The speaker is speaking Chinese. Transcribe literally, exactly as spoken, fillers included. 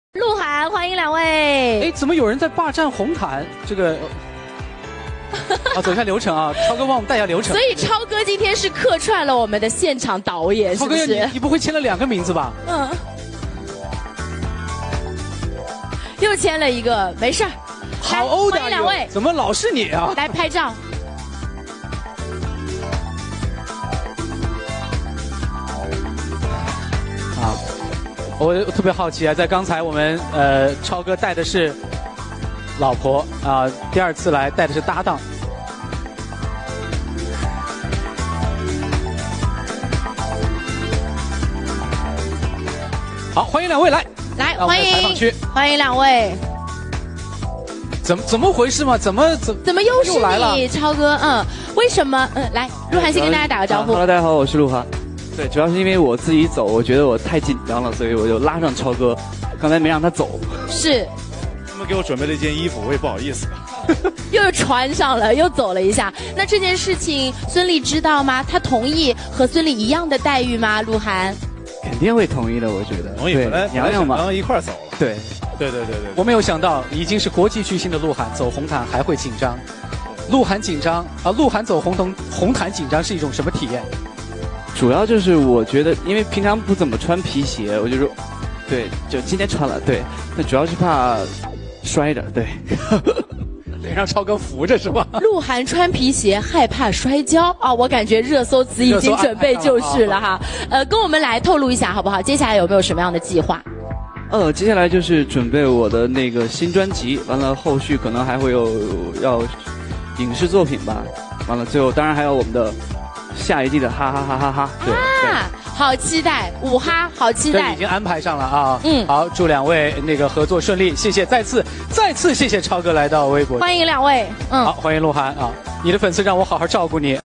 鹿晗，欢迎两位。 哎，怎么有人在霸占红毯？这个啊，走一下流程啊，超哥帮我们带一下流程。 所以超哥今天是客串了我们的现场导演，是不是？ 超哥，你你不会签了两个名字吧？ 嗯。又签了一个，没事儿。 好欧的， 欢迎两位。 怎么老是你啊？ 来拍照。 啊。我特别好奇啊，在刚才我们呃超哥带的是老婆啊，第二次来带的是搭档。好，欢迎两位来， 来欢迎采访区， 欢迎两位。 怎么怎么回事嘛？怎么怎怎么又是又来了你，超哥？嗯，为什么？嗯，来，鹿晗先跟大家打个招呼。 Hello， 大家好，我是鹿晗。对，主要是因为我自己走，我觉得我太紧张了，所以我就拉上超哥，刚才没让他走。 是。 他们给我准备了一件衣服，我也不好意思。 又穿上了，又走了一下。那这件事情，孙俪知道吗？她同意和孙俪一样的待遇吗？鹿晗肯定会同意的，我觉得。 同意，本来娘娘嘛， 然后一块儿走了。 对， 对对对对。 我没有想到，已经是国际巨星的鹿晗走红毯还会紧张。鹿晗紧张啊，鹿晗走红毯红毯紧张是一种什么体验？ 主要就是我觉得，因为平常不怎么穿皮鞋，我就说，对，就今天穿了，对。那主要是怕摔着，对。 得让超哥扶着是吧？ 鹿晗穿皮鞋害怕摔跤啊！我感觉热搜词已经准备就是了哈。呃，跟我们来透露一下好不好？接下来有没有什么样的计划？ 呃，接下来就是准备我的那个新专辑，完了后续可能还会有要影视作品吧，完了最后当然还有我们的下一季的哈哈哈哈哈。对。 啊，好期待，五哈，好期待， 这已经安排上了啊。 嗯， 好，祝两位那个合作顺利，谢谢，再次再次谢谢超哥来到微博， 欢迎两位。嗯， 好，欢迎鹿晗啊，你的粉丝让我好好照顾你。